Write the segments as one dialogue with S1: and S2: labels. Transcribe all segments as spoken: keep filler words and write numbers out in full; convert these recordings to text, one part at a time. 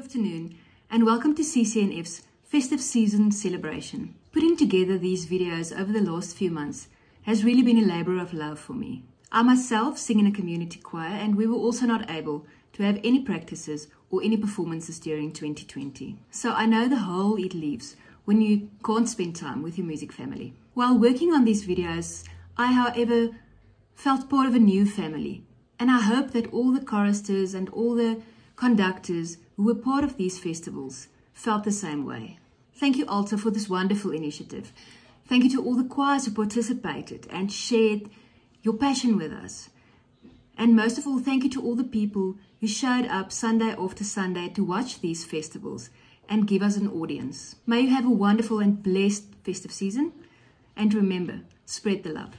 S1: afternoon and welcome to C C N F's Festive Season Celebration. Putting together these videos over the last few months has really been a labour of love for me. I myself sing in a community choir and we were also not able to have any practices or any performances during twenty twenty. So I know the hole it leaves when you can't spend time with your music family. While working on these videos, I, however, felt part of a new family, and I hope that all the choristers and all the conductors who were part of these festivals felt the same way. Thank you, Alta, for this wonderful initiative. Thank you to all the choirs who participated and shared your passion with us. And most of all, thank you to all the people who showed up Sunday after Sunday to watch these festivals and give us an audience. May you have a wonderful and blessed festive season. And remember, spread the love.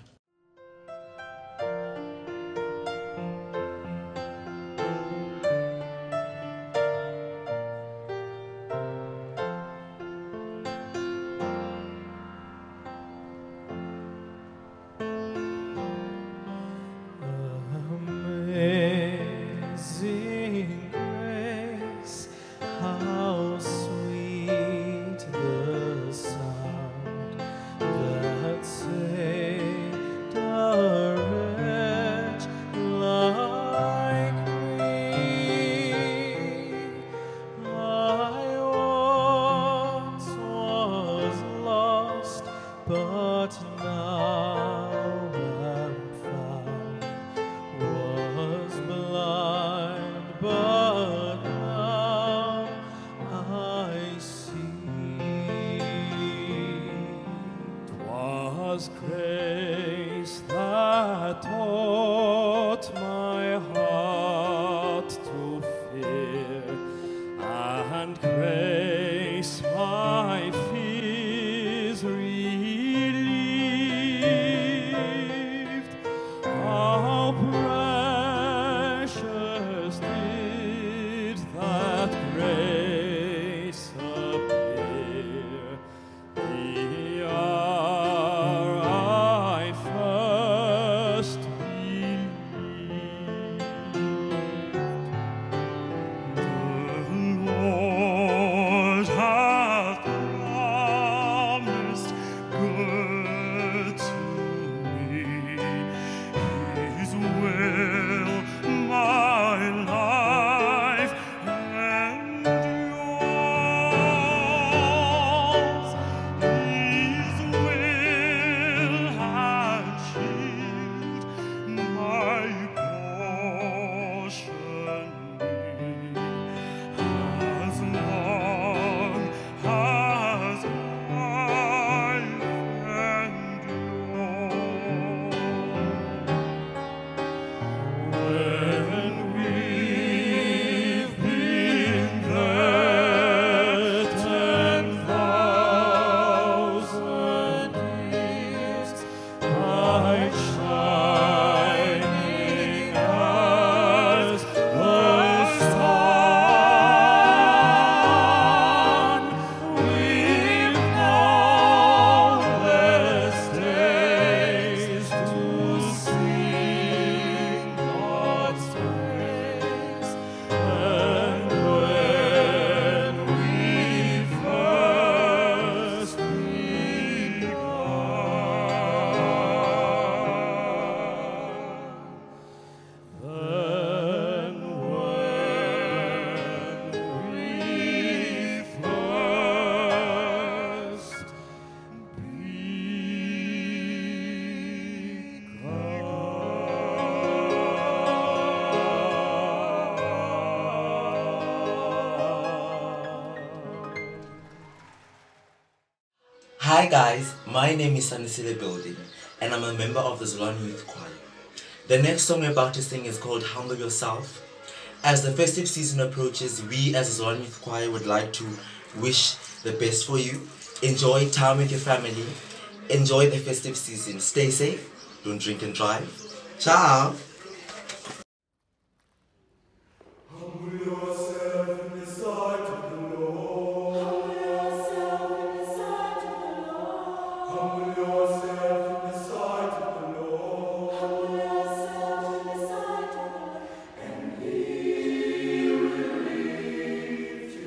S2: Amazing grace, how sweet the sound that saved a wretch like me. I once was lost, but now am found. Was blind, but now I see. 'Twas grace that taught my heart to fear, and grace my fears relieved. How precious did that grace appear the hour I first believed. The Lord hath promised good to me. His will my life endures. His will had shielded my portion be, as long as life endures. When we've been there ten thousand years, bright shining as the sun, we've countless days to sing God's praise. And when we first begun, then when we first
S3: Hi guys, my name is Sanisile Building and I'm a member of the Zolani Youth Choir. The next song we're about to sing is called Humble Yourself. As the festive season approaches, we as a Zolani Youth Choir would like to wish the best for you. Enjoy time with your family. Enjoy the festive season. Stay safe. Don't drink and drive. Ciao!
S2: Humble yourself in the sight of the Lord. Humble yourself in the sight of the Lord. And He will lift you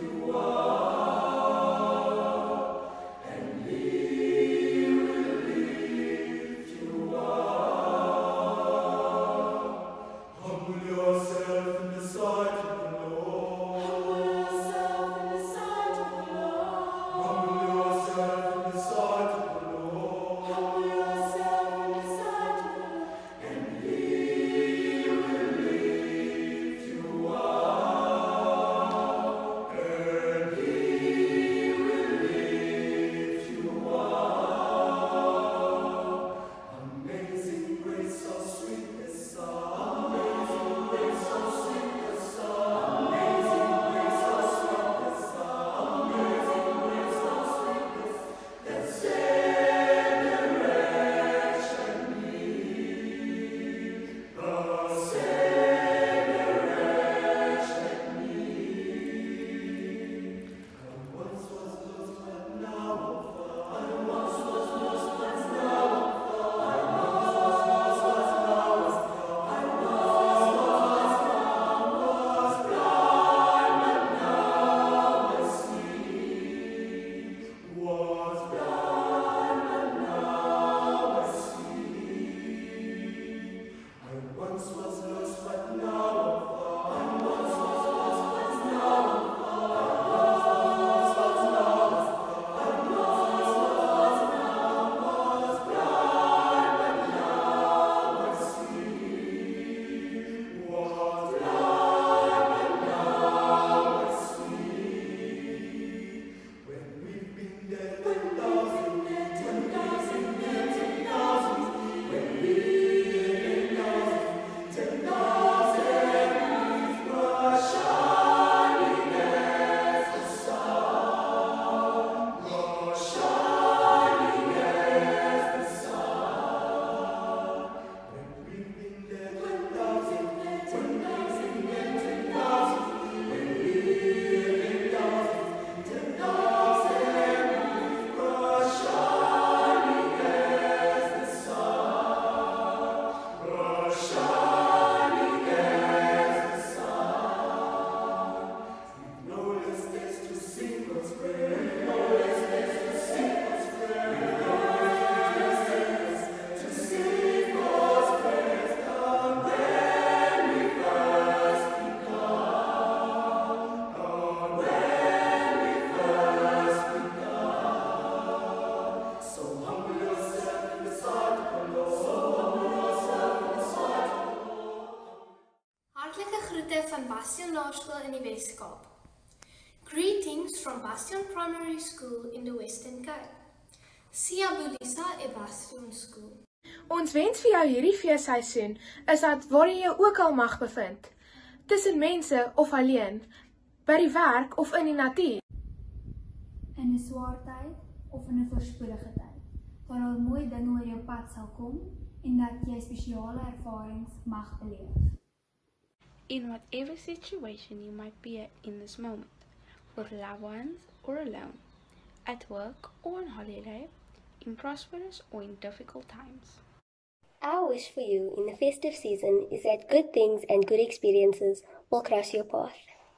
S4: Brigitte van Bastion Laerskool in die Wes-Kaap. Greetings from Bastion Primary School in the Western Cape. Sia Bulisa e Bastion School.
S5: Ons wens vir jou hierdie feesseisoen is dat waar jy jou ook al mag bevind, tussen mense of alleen, by die werk of in die natuur.
S6: In 'n swaar tyd of in 'n voorspoedige tyd, waar al mooi dinge oor jou pad sal kom en dat jy spesiale ervarings mag beleef.
S7: In whatever situation you might be in this moment, with loved ones or alone, at work or on holiday, in prosperous or in difficult times.
S8: Our wish for you in the festive season is that good things and good experiences will cross your path.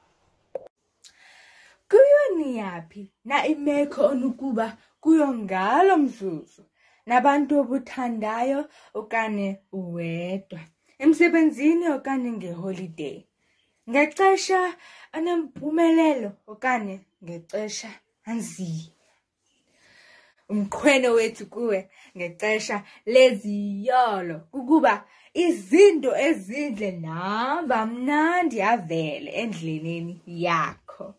S9: Kuyoniyaphi na imeko onukuba kuyongalo mzuzu nabantu obuthandayo okanye uwedwa emsebenzini okanye ngeholiday ngexesha anempumelelo okanye ngexesha anzima umkhweno wethu kuwe ngexesha leziyolo ukuba izinto ezinhle namba mnandi avele endleleni yakho.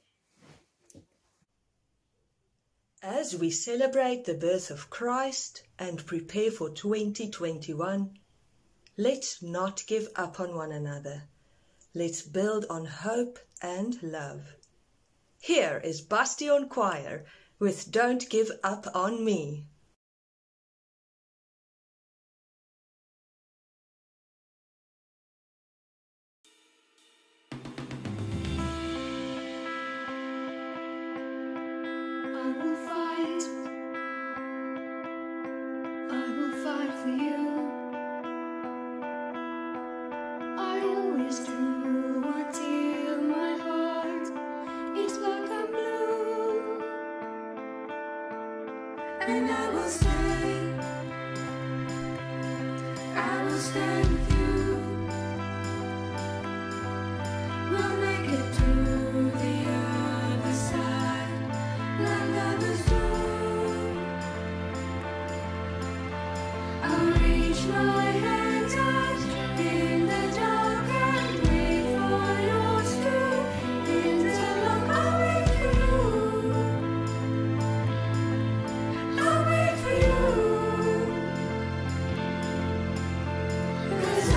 S10: As we celebrate the birth of Christ and prepare for twenty twenty-one, let's not give up on one another. Let's build on hope and love. Here is Bastion Choir with Don't Give Up on Me.
S6: I will fight, I will fight for you. I always do until my heart is like a blue. And I will stay, I will stand with you. We'll make it to the other side, like others do. I'll reach my hand out in the dark and wait for yours to interlock. I'll wait for you. I'll wait for you. 'Cause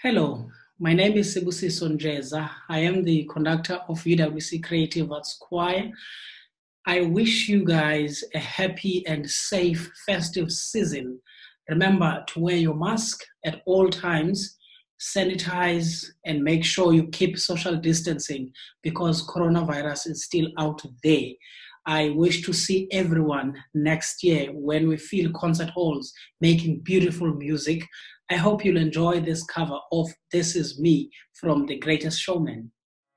S11: Hello, my name is Sibusiso Njeza. I am the conductor of U W C Creative Arts Choir. I wish you guys a happy and safe festive season. Remember to wear your mask at all times, sanitize, and make sure you keep social distancing because coronavirus is still out there. I wish to see everyone next year when we fill concert halls making beautiful music. I hope you'll enjoy this cover of This Is Me from The Greatest Showman.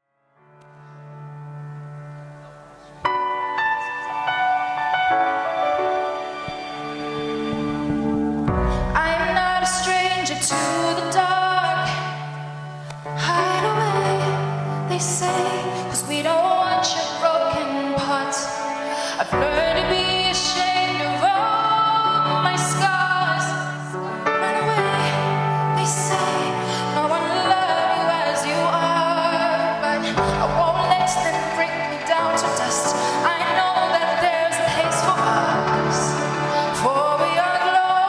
S6: I'm not a stranger to the dark. Hide away, they say, 'cause we don't want your broken parts. I've learned to be ashamed of all my scars. Run away, they say, no one will love you as you are. But I won't let them break me down to dust. I know that there's a place for us, for we are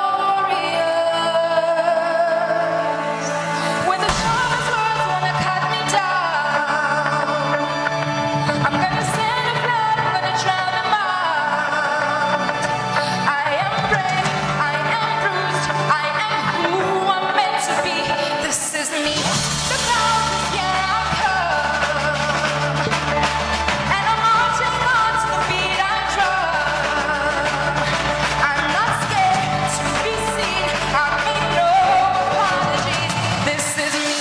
S6: glorious. When the sharpest words wanna cut me down, I'm gonna stand up loud, I'm gonna drown them out. I am brave, I am bruised, I am who I'm meant to be. This is me. Look out, 'cause here I come. And I'm marching on to the beat I drum. I'm not scared to be seen, I make no apologies. This is me.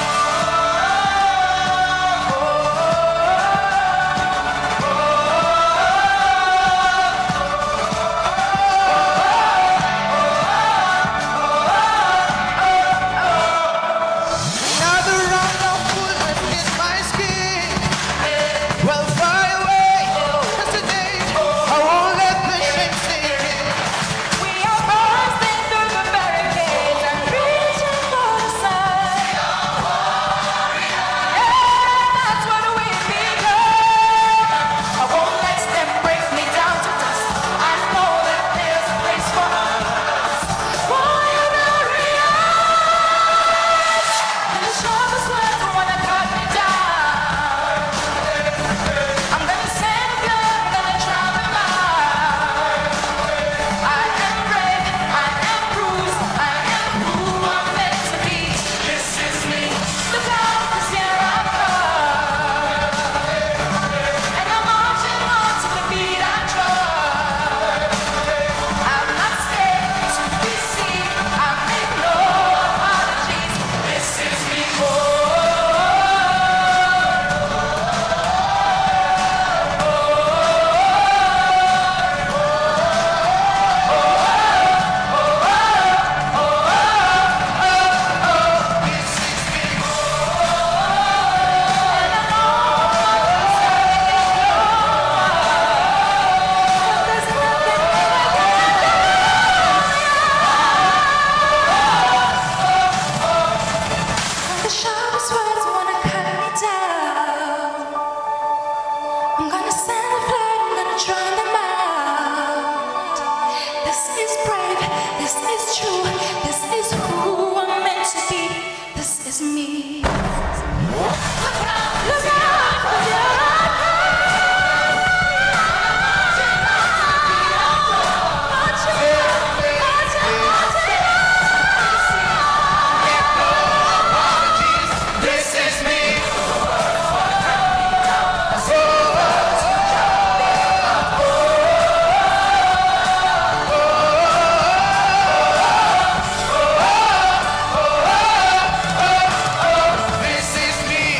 S12: Another round of bullets in my skin. Well, fly away, hesitate. I won't let the shame sink in.
S6: We are bursting through the barricades and reaching for the sun. Yeah, that's what we become. I won't let them break me down to dust. I know that there's a place for us. For you're glorious. And the sharpest words wanna cut me down. I'm gonna stand up, I'm gonna drown them out. I am brave, I am bruised, I am who I'm meant to be. This is me. Look out, 'cause here I come. And I'm marching on to the beat I drum. I'm not scared to be seen, I make no apologies. This is me. The sharpest words wanna cut me down. I'm gonna stand up loud, I'm gonna drown them out. This is brave, this is true, this is who I'm meant to be. This is me. Look out, look out, look out.
S12: This is me. This is me.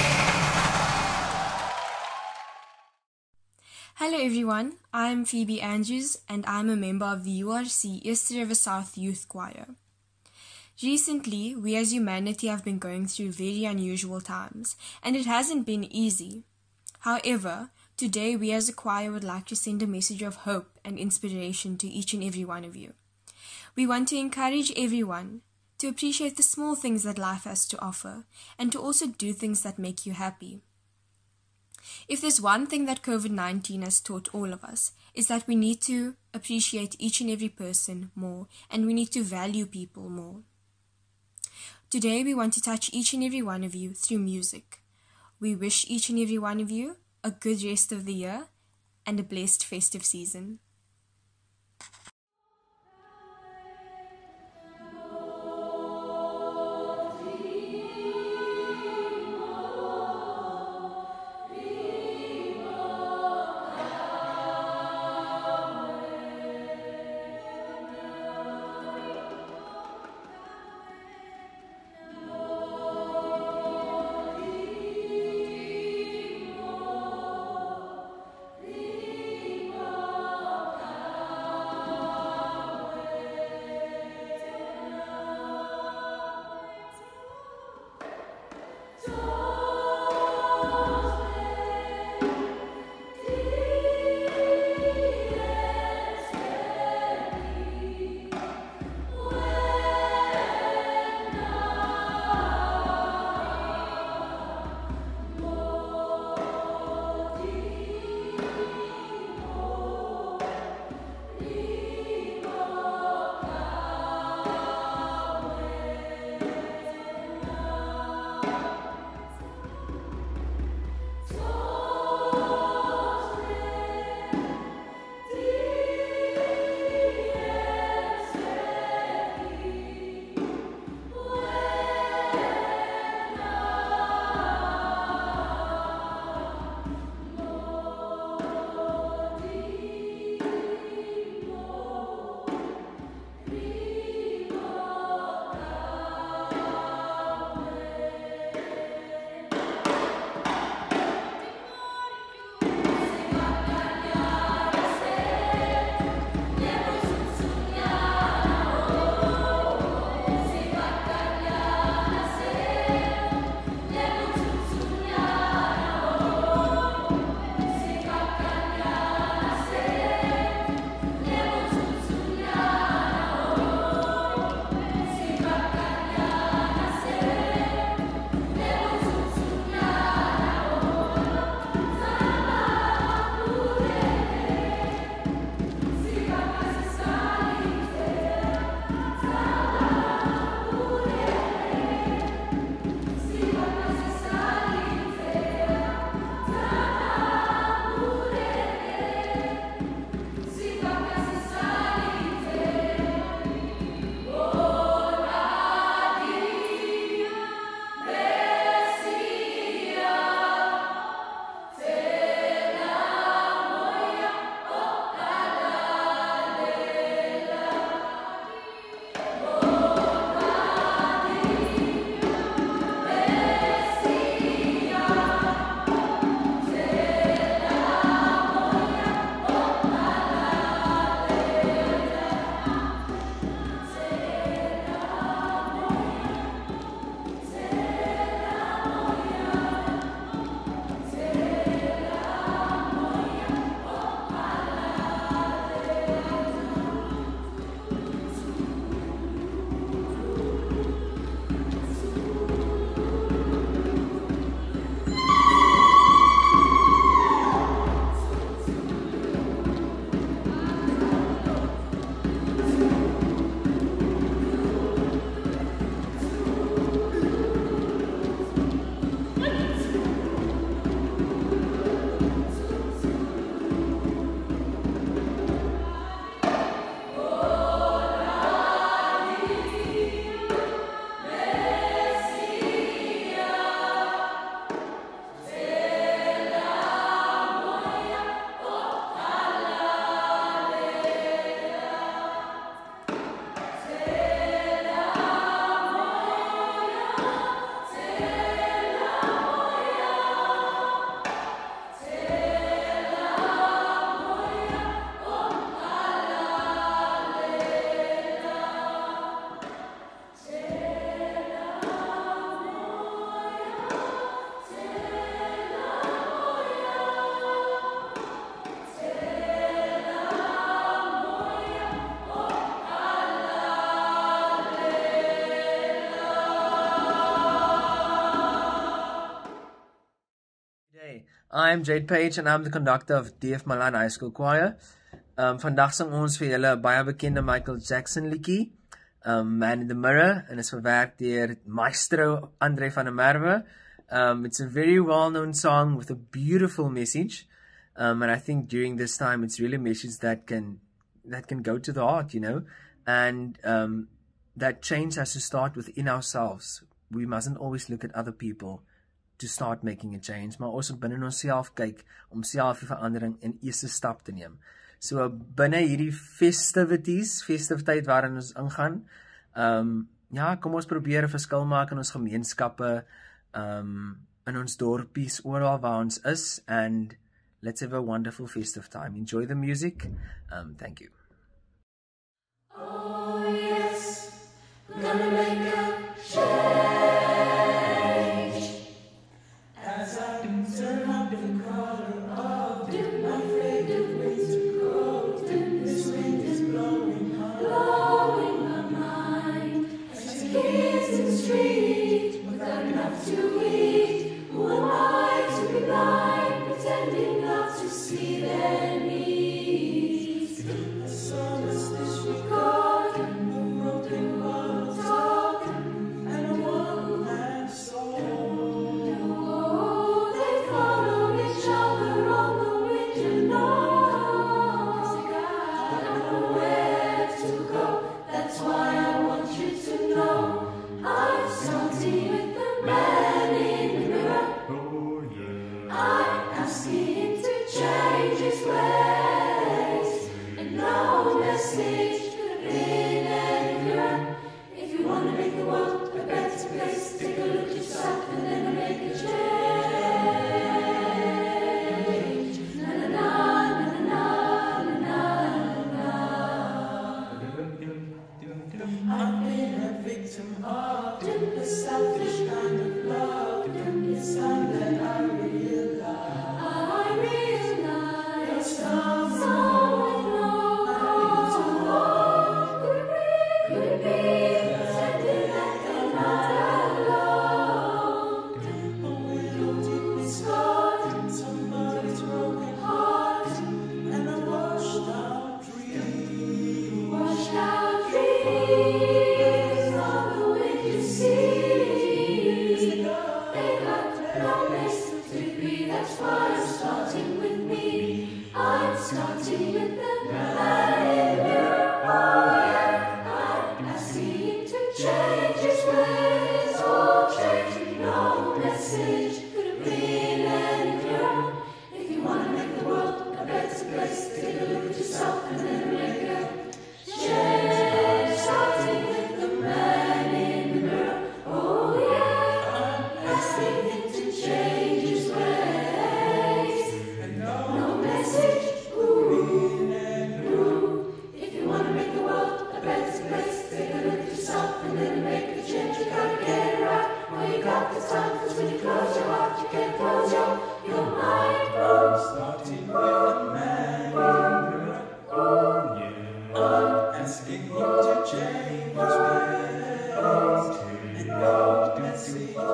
S13: Hello everyone, I'm Phoebe Andrews and I'm a member of the U R C East River South Youth Choir. Recently, we as humanity have been going through very unusual times and it hasn't been easy. However, today we as a choir would like to send a message of hope and inspiration to each and every one of you. We want to encourage everyone to appreciate the small things that life has to offer and to also do things that make you happy. If there's one thing that COVID nineteen has taught all of us, is that we need to appreciate each and every person more and we need to value people more. Today we want to touch each and every one of you through music. We wish each and every one of you a good rest of the year and a blessed festive season.
S14: I'm Jade Page and I'm the conductor of D F Malan High School Choir. Um, vandag sing ons vir julle 'n baie bekende Michael Jackson liedjie. um, Man in the Mirror, en is verwerk deur Maestro Andre van der Merwe. Um, it's a very well-known song with a beautiful message, um, and I think during this time it's really a message that can that can go to the heart, you know, and um, that change has to start within ourselves. We mustn't always look at other people to start making a change, maar ons moet binne onsself kyk om self die verandering in eerste stap te neem. So binne hierdie festivities, festiviteit waarin ons ingaan, um, ja, kom ons probeer 'n verskil maak in ons gemeenskappe, um, in ons dorpies, oral waar ons is, and let's have a wonderful festive time. Enjoy the music. Um, thank you.
S6: Oh yes, we're gonna make a change. As I turn up the color of my favorite winter coat, this wind is blowing, blowing my mind. As kids in the street without enough to eat, who am I to be blind, pretending not to see their needs? The sun is disregarded, the broken world talking, and a one-man soul. Oh, they follow each other on the winter night. They don't know where to go. That's why I want you to know I'm starting with the man in the mirror. I'm asking him to change his ways, and no message could have been any clearer. If you want to make the world a better place, take a look at yourself and then make a change. Na na na na na na na na. I've been a victim of the selfish kind of love. It's time that I realize. I realize someone knows. Could it be? Could it be? Pretending that they're not alone. A window deep is scarred, somebody's broken heart, and a washed out dream. Washed out dreams of the winter seas. They got no place to be, that's why I'm starting with me. I'm starting with the man in the mirror. Oh yeah, I'm asking him to change his ways. Oh, change, no message could have been any clearer. If you want to make the world a better place, take a look at yourself and then make a change. Starting with the man in the mirror. Oh yeah, I'm asking him to change his ways. No message, ooh, ooh. If you want to make the world a better place, take a look at yourself and then make a change. You gotta get it right while you got the time, cause when you close your heart, you can't close your, your mind. Oh, starting with a man in the mirror. Oh yeah, I'm asking him to change his ways. And no message to be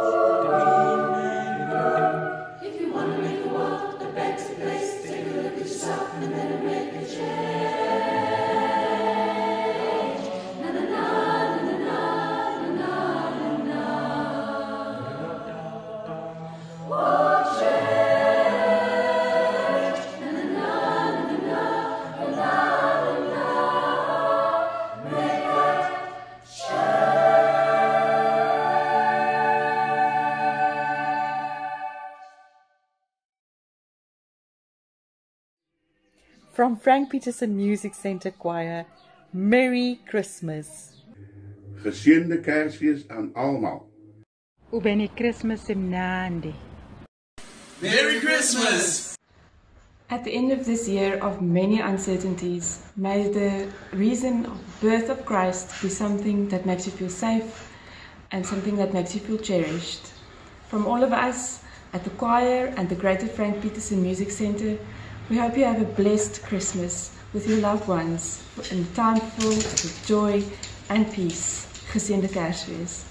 S6: if you want to make the world a better place, take a look at yourself and then make a change. Na na na na na na na na. Oh, change. Na na na na na na na na. Make a
S15: From Frank Peterson Music Center Choir, Merry Christmas.
S16: Geseënde Kersfees aan almal.
S17: Ubeni Christmas imnandi.
S12: Merry Christmas!
S18: At the end of this year of many uncertainties, may the reason of the birth of Christ be something that makes you feel safe and something that makes you feel cherished. From all of us at the choir and the Greater Frank Peterson Music Center, we hope you have a blessed Christmas with your loved ones in a time filled with joy and peace. Geseënde Kersfees.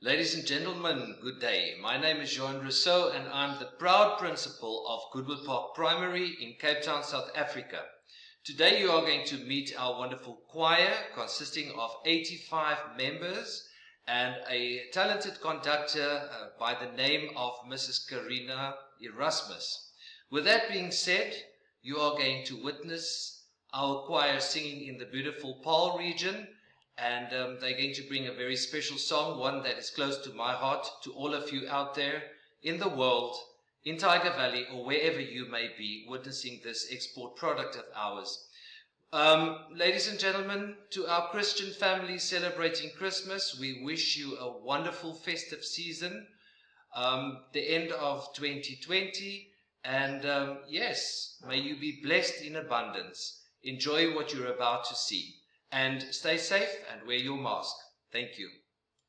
S19: Ladies and gentlemen, good day. My name is Johan Rousseau and I'm the proud principal of Goodwood Park Primary in Cape Town, South Africa. Today you are going to meet our wonderful choir consisting of eighty-five members and a talented conductor uh, by the name of Missus Karina Erasmus. With that being said, you are going to witness our choir singing in the beautiful Paarl region, and um, they're going to bring a very special song, one that is close to my heart, to all of you out there in the world, in Tiger Valley, or wherever you may be witnessing this export product of ours. Um, ladies and gentlemen, to our Christian family celebrating Christmas, we wish you a wonderful festive season, um, the end of twenty twenty, and um, yes, may you be blessed in abundance. Enjoy what you're about to see. And stay safe and wear your mask. Thank you.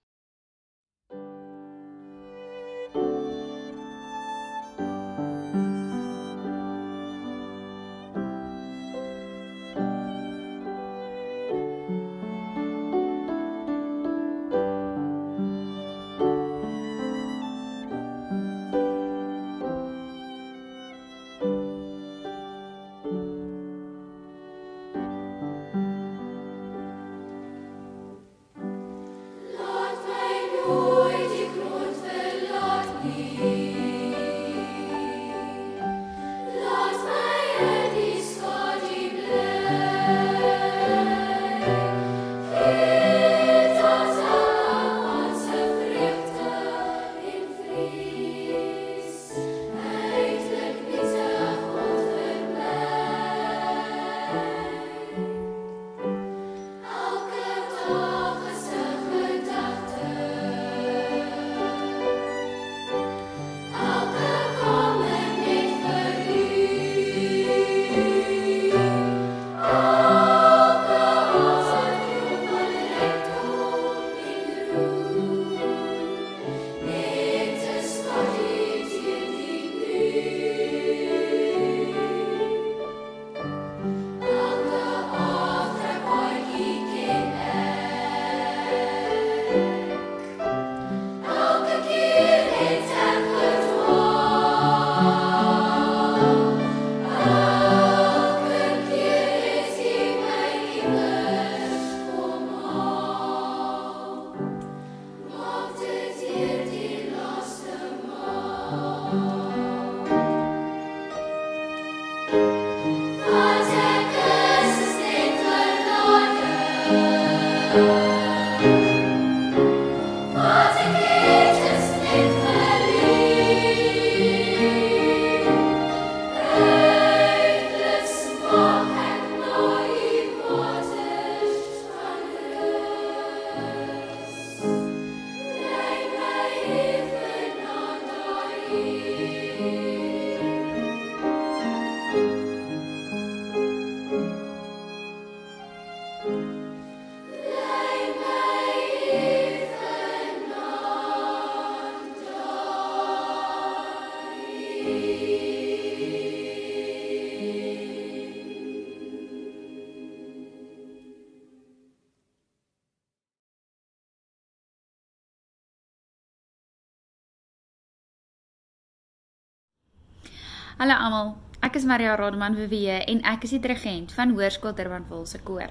S20: Hallo almal, ek is Maria Rademan Vivier en ek is die dirigent van Hoërskool Durbanville se koor.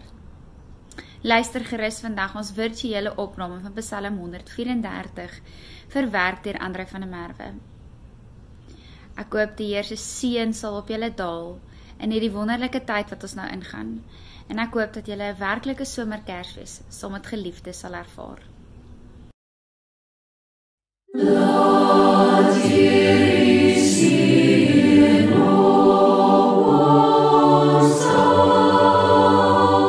S20: Luister gerus vandag ons virtuele opname van Psalm honderd vyf en dertig, verwerk deur André van der Merwe. Ek hoop die Heer se seën sal op julle daal in hierdie wonderlike tyd wat ons nou ingaan, en ek hoop dat julle 'n werklike somerkersfees saam met geliefdes sal ervaar.
S6: Laat hierdie seën op ons daal,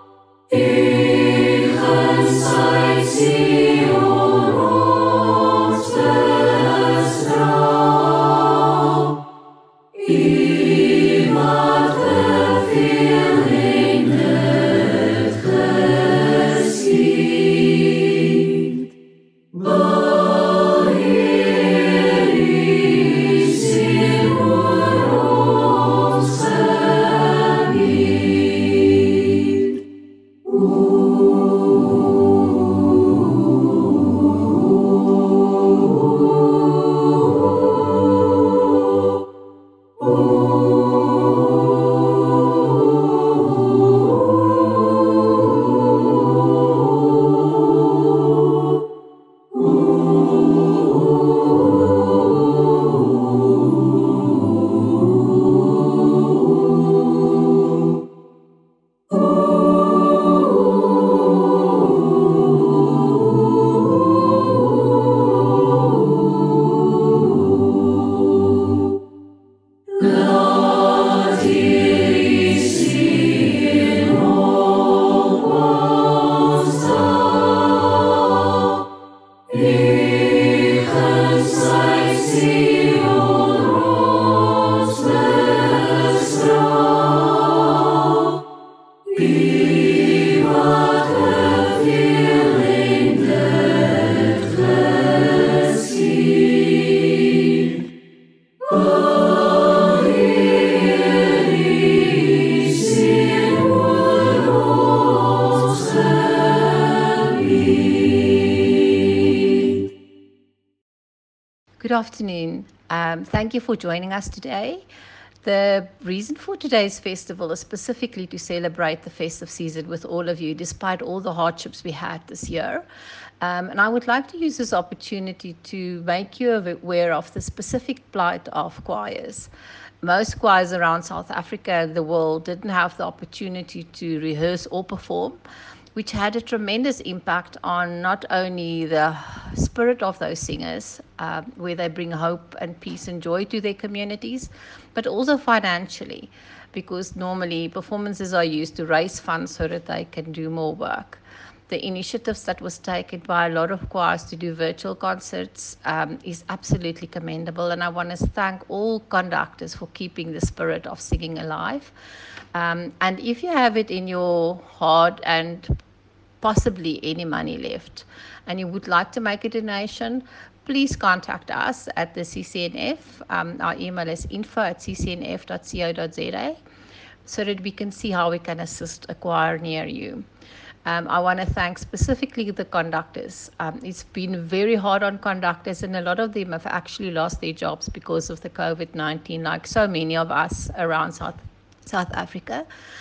S6: en guns uit Sion ons bestraal. U wat beveel en dit geskied. Ooh.
S21: Good afternoon. Um, thank you for joining us today. The reason for today's festival is specifically to celebrate the festive season with all of you, despite all the hardships we had this year. Um, and I would like to use this opportunity to make you aware of the specific plight of choirs. Most choirs around South Africa and the world didn't have the opportunity to rehearse or perform, which had a tremendous impact on not only the spirit of those singers, uh, where they bring hope and peace and joy to their communities, but also financially, because normally performances are used to raise funds so that they can do more work. The initiatives that was taken by a lot of choirs to do virtual concerts um, is absolutely commendable, and I want to thank all conductors for keeping the spirit of singing alive. Um, and if you have it in your heart and possibly any money left, and you would like to make a donation, please contact us at the C C N F. Um, our email is info at c c n f dot co dot z a, so that we can see how we can assist a choir near you. Um, I want to thank specifically the conductors. Um, it's been very hard on conductors, and a lot of them have actually lost their jobs because of the COVID nineteen, like so many of us around South, South Africa.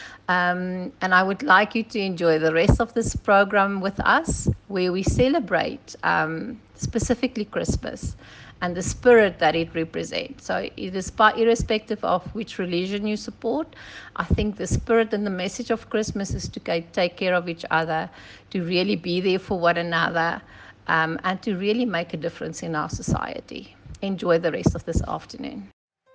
S21: Um, and I would like you to enjoy the rest of this program with us, where we celebrate um, specifically Christmas and the spirit that it represents. So it is irrespective of which religion you support, I think the spirit and the message of Christmas is to take care of each other, to really be there for one another, um, and to really make a difference in our society. Enjoy the rest of this afternoon.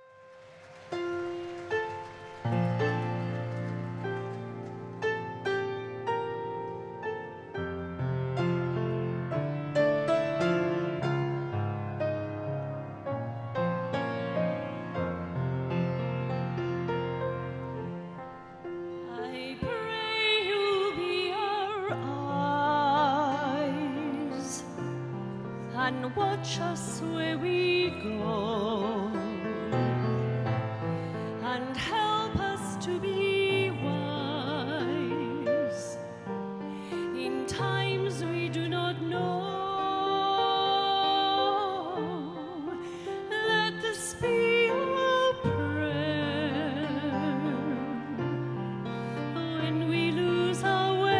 S6: And watch us where we go, and help us to be wise in times we do not know. Let this be our prayer when we lose our way.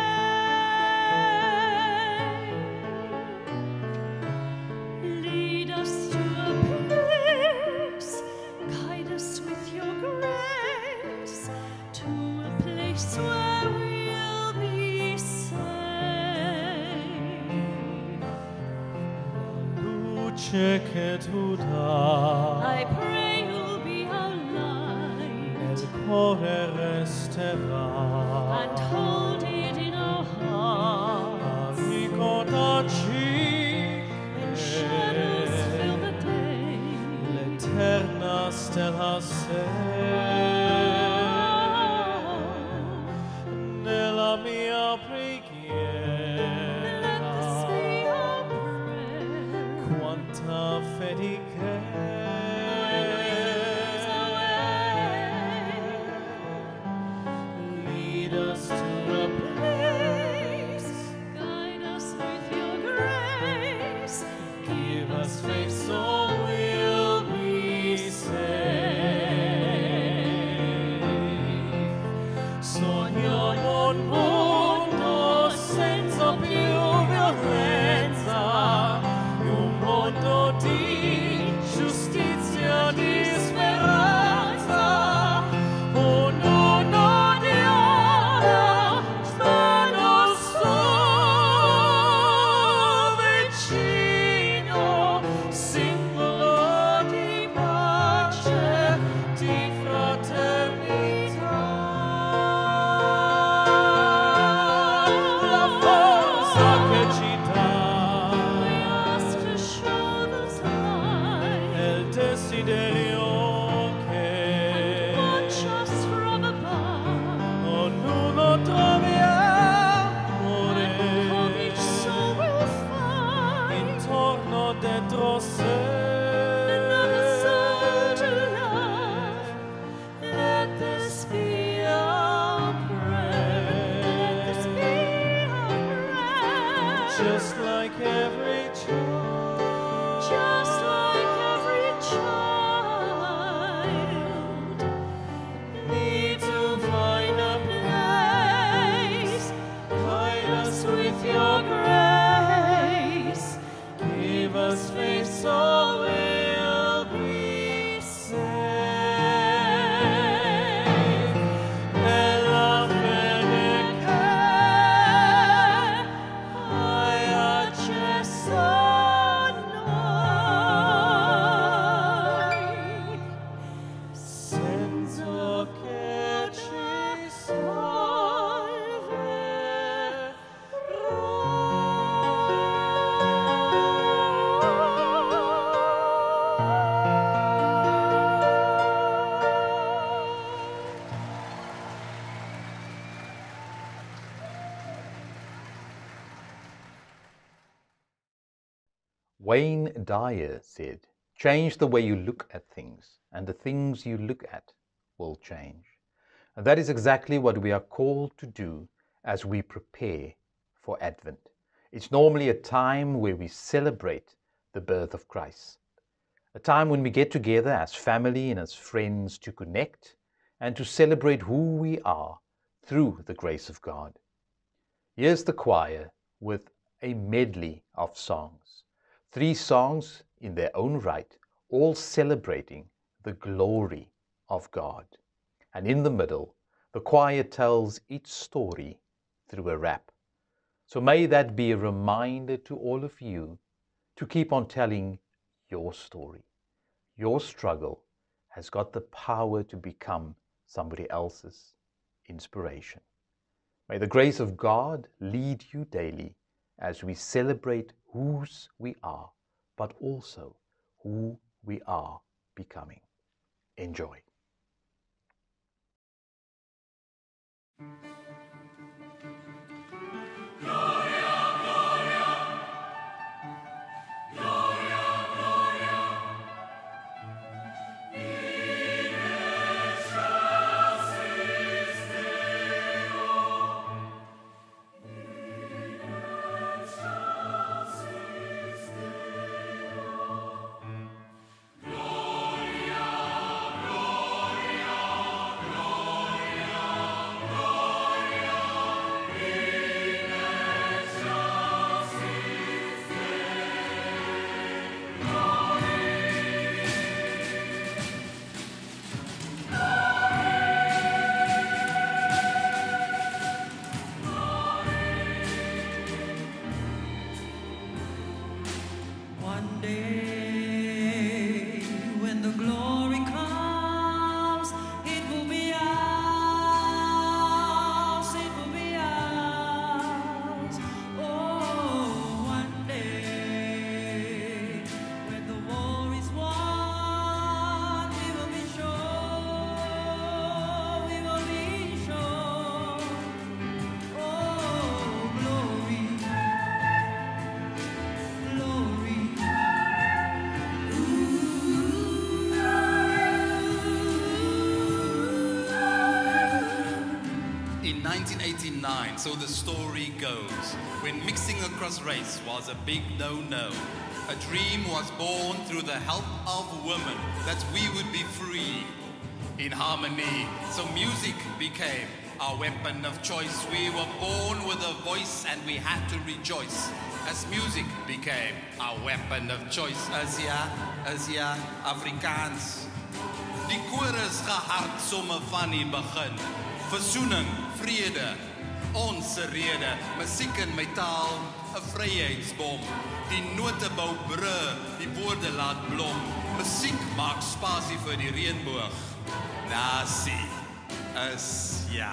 S6: Lead us to a place, guide us with your grace, to a place where we'll be safe.
S12: Luce che tu dai
S6: I pray you'll be our light,
S12: nel cuore resterà,
S6: and hold it in our hearts.
S12: Ricordaci
S6: when shadows fill the day,
S12: l'eterna stella sei. Nella mia preghiera,
S6: let this be our prayer.
S12: quanta fede che
S6: When we lose our way,
S12: lead us to a
S6: place, guide us with your grace,
S12: give us faith so we'll be saved.
S1: Wayne Dyer said, "Change the way you look at things, and the things you look at will change." And that is exactly what we are called to do as we prepare for Advent. It's normally a time where we celebrate the birth of Christ, a time when we get together as family and as friends to connect and to celebrate who we are through the grace of God. Here's the choir with a medley of songs, three songs in their own right, all celebrating the glory of God. And in the middle, the choir tells each story through a rap. So may that be a reminder to all of you to keep on telling your story. Your struggle has got the power to become somebody else's inspiration. May the grace of God lead you daily as we celebrate whose we are, but also who we are becoming. Enjoy.
S22: One day, when the glory comes, it will be ours, it will be ours. Oh, one day, when the war is won, we will be sure, we will be sure. Oh, glory, glory.
S23: In nineteen eighty-nine, so the story goes, when mixing across race was a big no-no, a dream was born through the help of women that we would be free in harmony. So music became our weapon of choice. We were born with a voice and we had to rejoice as music became our weapon of choice. Asia, Asia, Afrikaans. Die koor is gehard somme van die begin. Versoening, vrede, ons rede, musiek in my taal, 'n vryheidsbom. Die note bou brûe, die woorde laat blom. Musiek maak spasie vir die reënboog. Nasie is ja.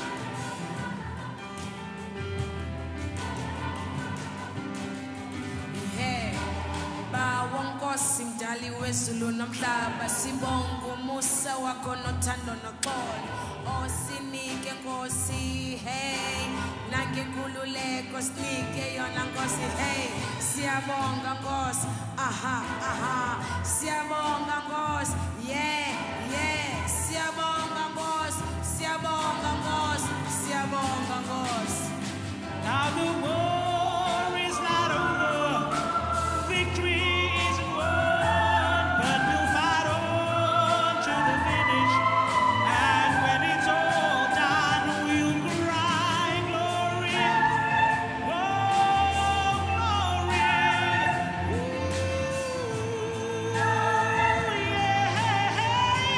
S24: Hey, bawonkosi mdali wezulu nomhlaba, sibonga umusa wakho nothando noxolo. Osinike Nkosi, hey, nangenkululeko sinike yona Nkosi, hey, siyabonga Nkosi, aha, aha, siyabonga Nkosi, yeah, yeah, siyabonga Nkosi, siyabonga Nkosi, siyabonga Nkosi.
S22: Now the war is not over, victory isn't won, but we'll fight on to the finish. And when it's all done, we'll cry glory, oh glory. Ooh, yeah,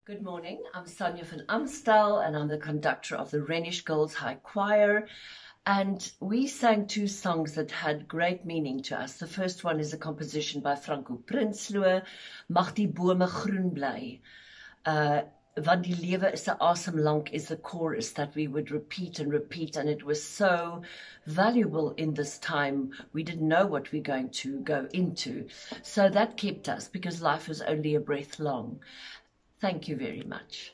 S2: Good morning. I'm Sonia van Amstel, and I'm the conductor of the Rhenish Girls High Choir. And we sang two songs that had great meaning to us. The first one is a composition by Franco Prinsloo, Mag die bome groen bly. Uh, Want die lewe is 'n asem lank is the chorus that we would repeat and repeat, and it was so valuable in this time. We didn't know what we're going to go into. So that kept us, because life is only a breath long. Thank you very much.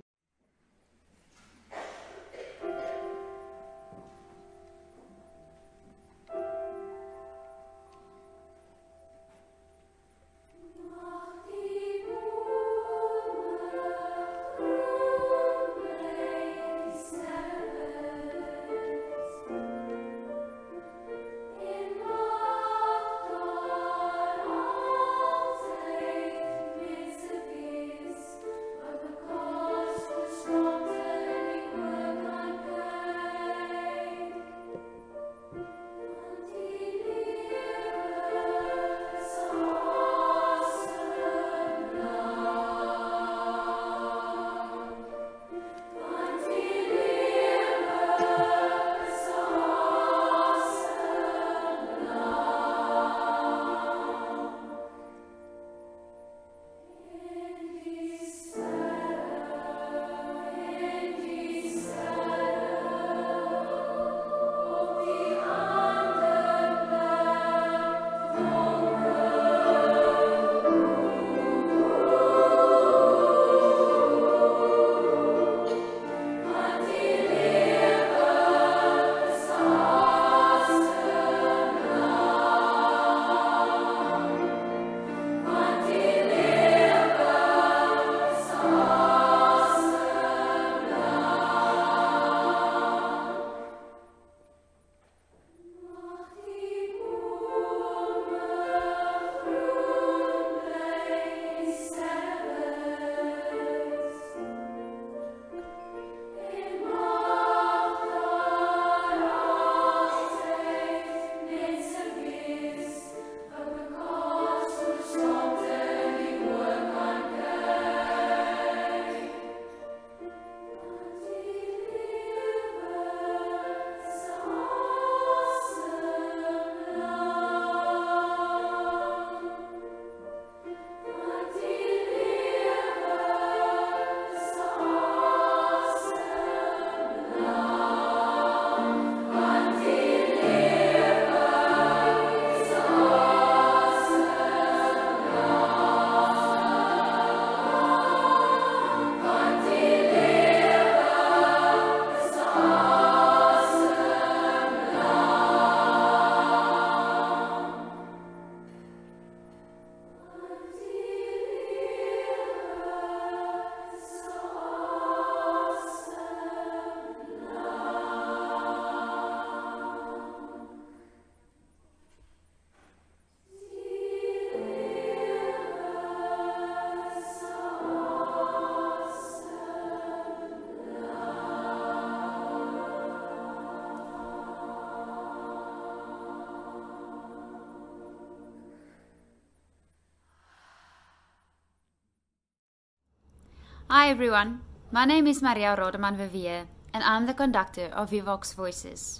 S20: Hi everyone, my name is Maria Rodeman Vivier and I'm the conductor of Vivox Voices.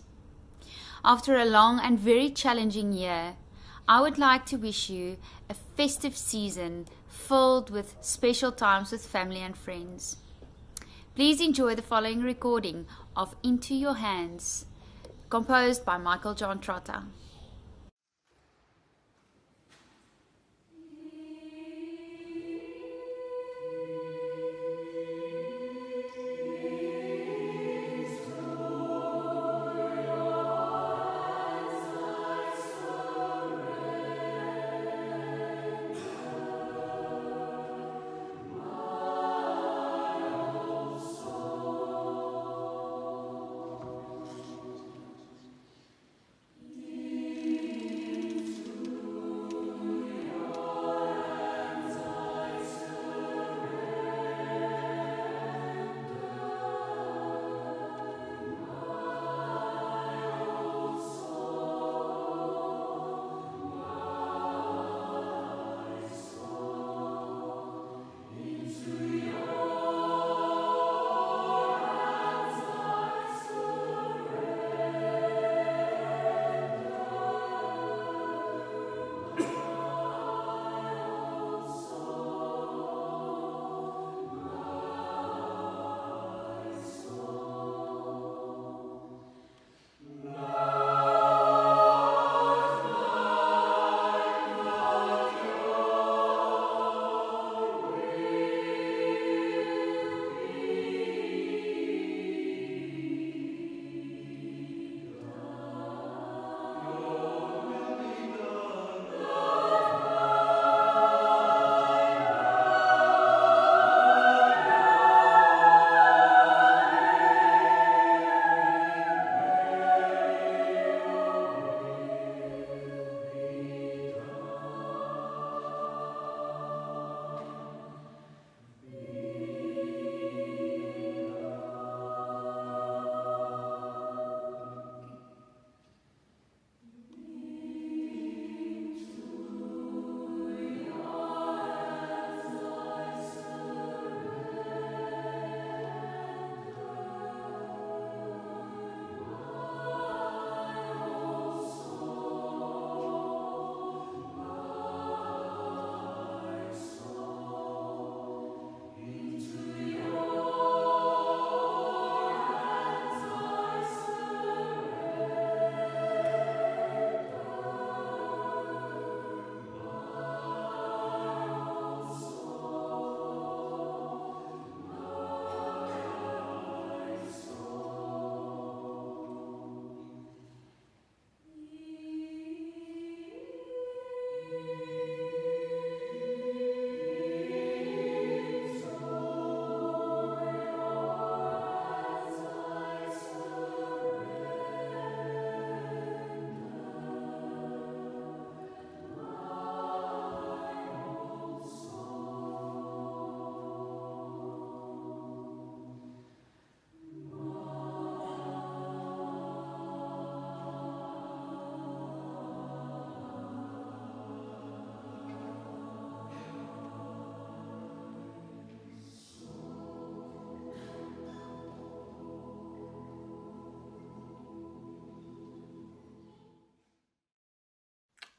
S20: After a long and very challenging year, I would like to wish you a festive season filled with special times with family and friends. Please enjoy the following recording of Into Your Hands, composed by Michael John Trotter.
S6: Thank you.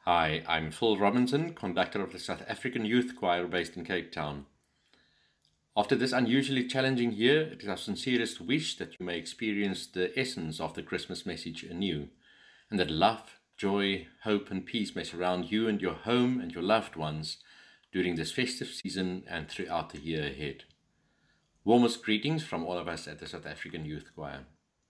S3: Hi, I'm Phil Robinson, conductor of the South African Youth Choir based in Cape Town. After this unusually challenging year, it is our sincerest wish that you may experience the essence of the Christmas message anew, and that love, joy, hope and peace may surround you and your home and your loved ones during this festive season and throughout the year ahead. Warmest greetings from all of us at the South African Youth Choir.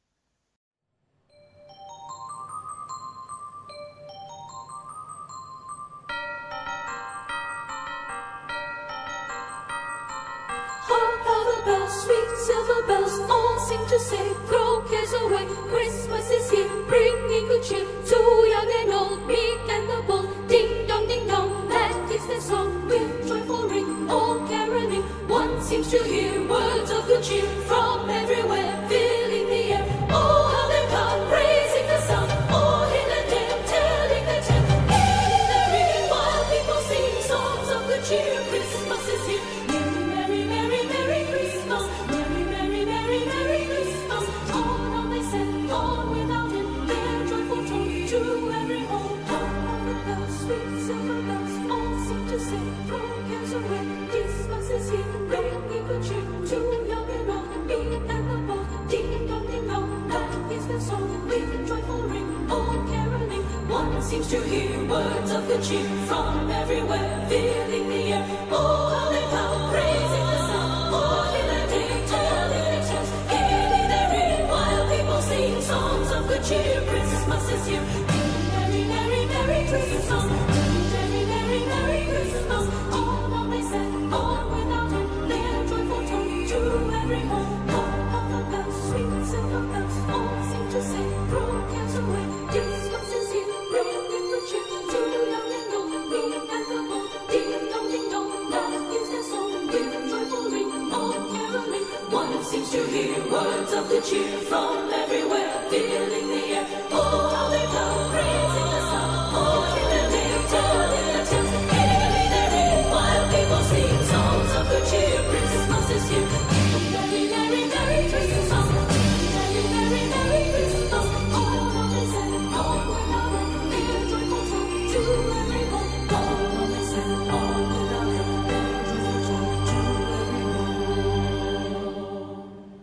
S6: Hark how the bells, sweet silver bells, all seem to say, throw cares away. Christmas is here, bringing good cheer to young and old, meek and the bold. Ding dong, ding dong, that is the song with joyful ring, all caroling. One seems to hear words of good cheer from everywhere, filling the air. Oh, how they come, praising the sun, all hill and dale, telling their tale, gaining the ring, while people sing songs of good cheer. Christmas is here. Merry, merry, merry Christmas. Merry, merry, merry, merry Christmas. On, on they send, on without end, their joyful tone to every home. Hark how the bells, sweet silver bells, all seem to say, throw cares away. Christmas is here, bringing good cheer to young and old, meek and the bold. Ding dong, ding dong, that is the song with joyful ring, all caroling. One seems to hear words of good cheer from everywhere, filling the air. Oh, how they come, praising the sun, all hill and dale, telling their tales, gaining their ring, while people sing songs of good cheer. Christmas is here. Merry, merry, merry Christmas. Merry, merry, merry Christmas. On, on they send, on without end, their joyful tone to every home. Hark how the bells, sweet silver bells, all seem to say, throw cares away. Christmas is here, bringing good cheer to young and old, meek and the bold. Ding dong, ding dong, that is their song with joyful ring, all caroling. One seems to hear words of good cheer from everywhere, filling the air. Oh, how they come, praising the sun, all hill and dale, telling their tales, gaining their ring, while people sing songs of good cheer. Christmas is here. Merry, merry, merry Christmas. Merry, merry, merry Christmas. All on they send, all without end, their joyful tone to every home. All on they send, all without end, their joyful tone to every home.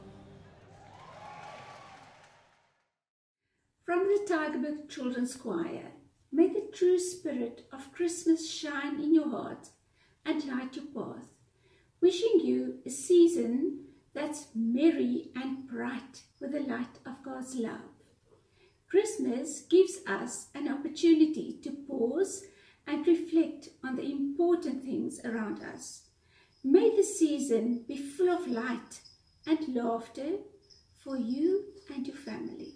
S4: From the Tygerberg Children's Choir, may the true spirit of Christmas shine in your heart and light your path. Wishing you a season that's merry and bright with the light of God's love. Christmas gives us an opportunity to pause and reflect on the important things around us. May the season be full of light and laughter for you and your family.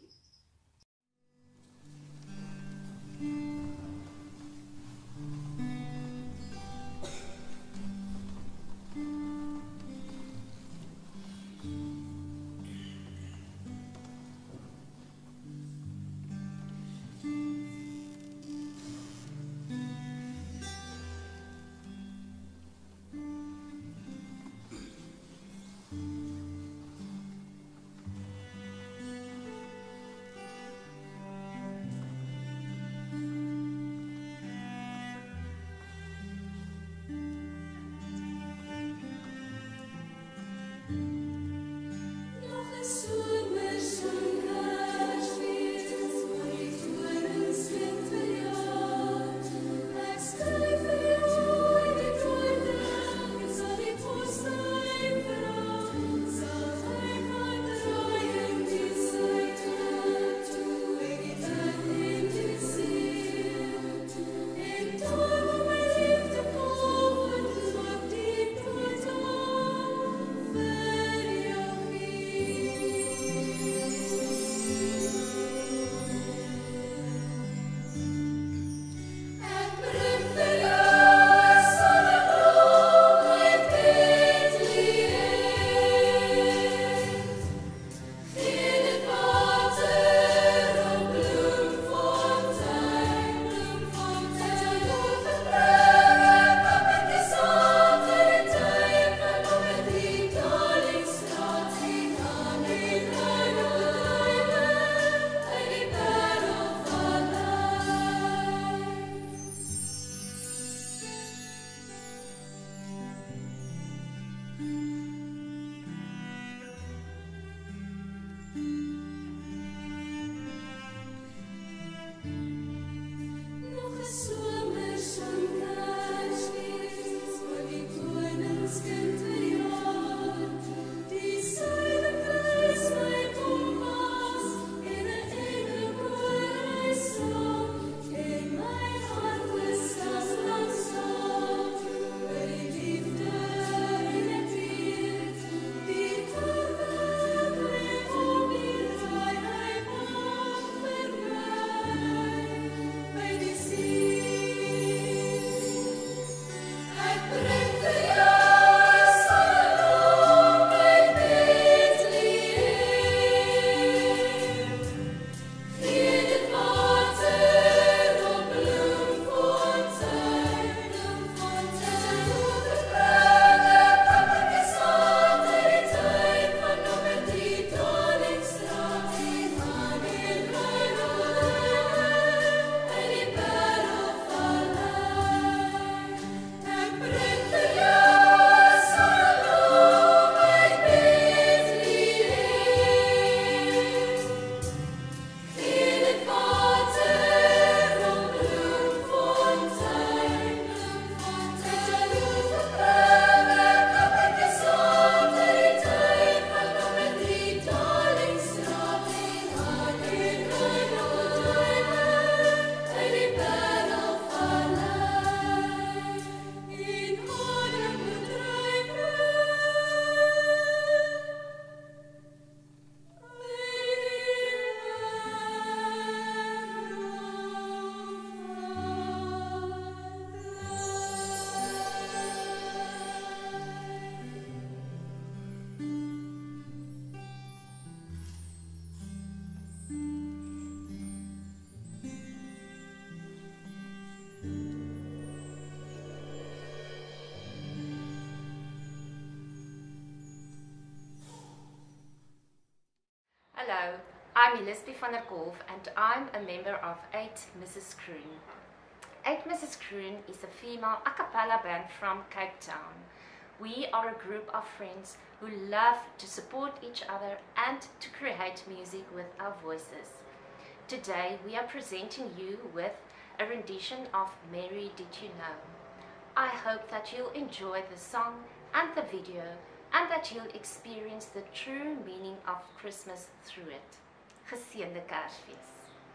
S5: I'm Elizabeth van der Kolf and I'm a member of eight Missus Kroon. eight Missus Kroon is a female a cappella band from Cape Town. We are a group of friends who love to support each other and to create music with our voices. Today we are presenting you with a rendition of Mary Did You Know? I hope that you'll enjoy the song and the video and that you'll experience the true meaning of Christmas through it. Geseënde Kersfees.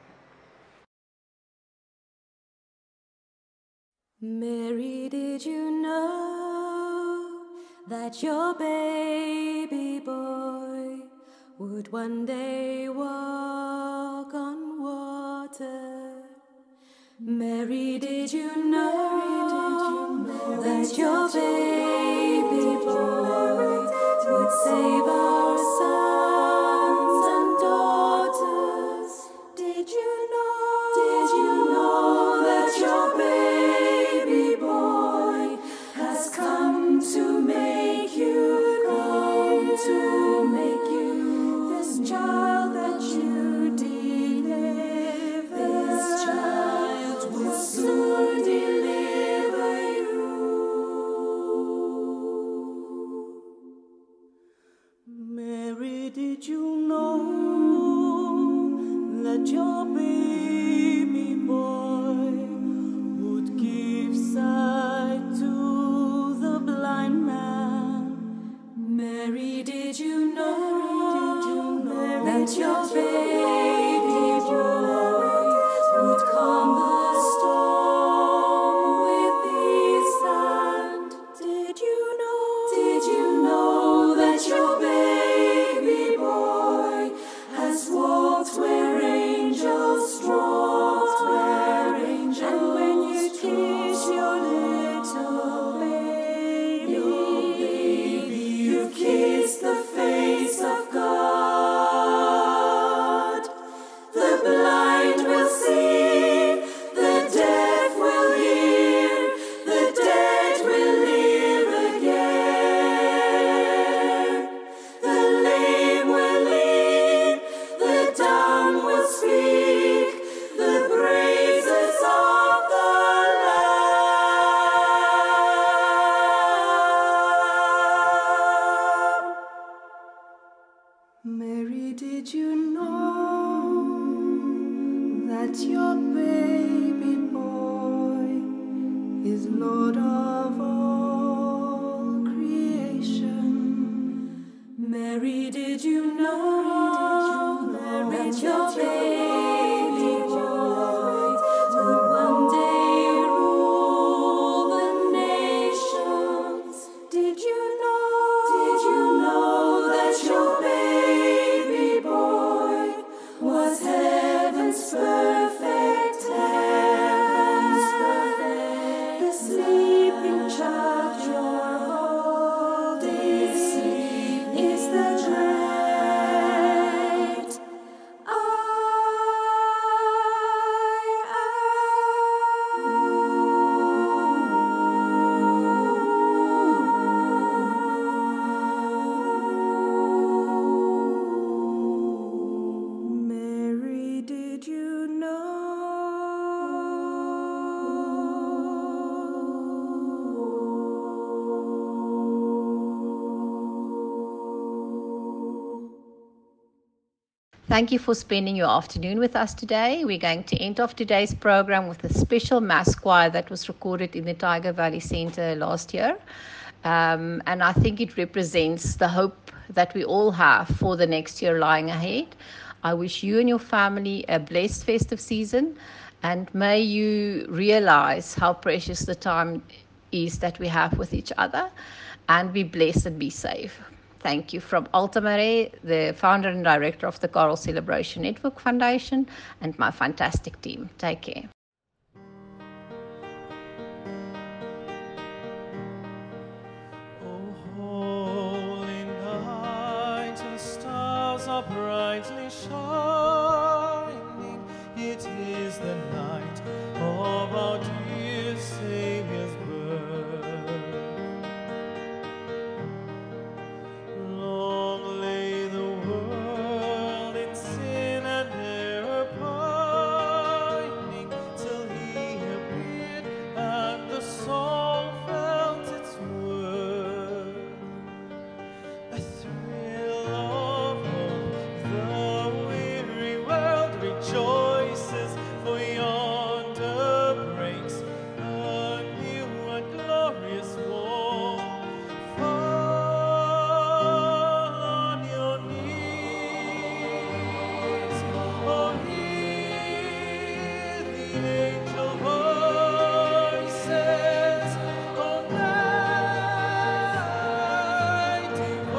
S6: Mary, did you know that your baby boy would one day walk on water? Mary, did you know that your baby boy would save our sons and daughters? Did you know? Did you know that your baby boy has come to make you, come to make you this child that you deliver? This child will soon deliver you. Mary, did you know that your baby boy would give sight to the blind man? Mary, did you know that your baby boy would calm the storm with his hand? Did you know? Did you know that your baby boy has walked where angels walked, where angels and when you kiss your little baby, your baby, you kiss the face of God. The blind will see, the deaf will hear, the dead will live again. The lame will leap, the dumb will speak, the praises of the Lamb. Mary, did you know that your baby boy is Lord of all creation? Mary, did you know that your baby boy would one day rule the nations? Did you know? Did you know that your baby boy was heaven's perfect, heaven's perfect, the sleeping child you're holding is the great I am. Mary, did you know?
S21: Thank you for spending your afternoon with us today. We're going to end off today's program with a special mass choir that was recorded in the Tiger Valley Center last year. Um, and I think it represents the hope that we all have for the next year lying ahead. I wish you and your family a blessed festive season, and may you realize how precious the time is that we have with each other, and be blessed and be safe. Thank you from Altamare, the founder and director of the Choral Celebration Network Foundation, and my fantastic team. Take care.
S12: Holy night, and stars are brightly shining. It is the night of our dear Saviour's birth. Long lay the world in sin angel voices, all night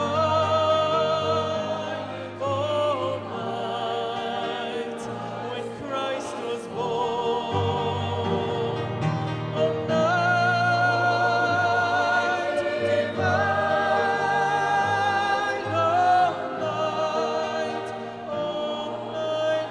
S12: divine, all night when Christ was born, all night divine, all night, all night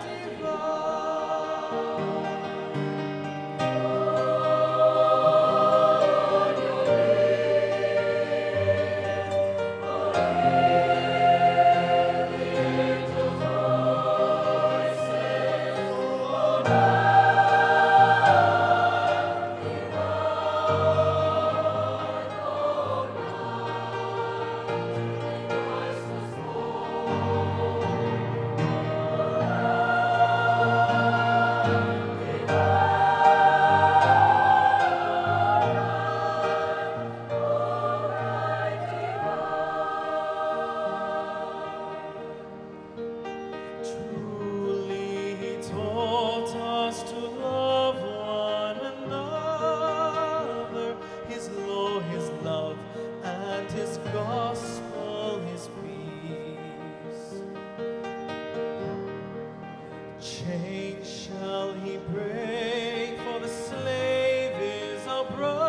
S12: Truly he taught us to love one another, his law, his love, and his gospel, his peace. Chains shall he break, for the slave is our brother.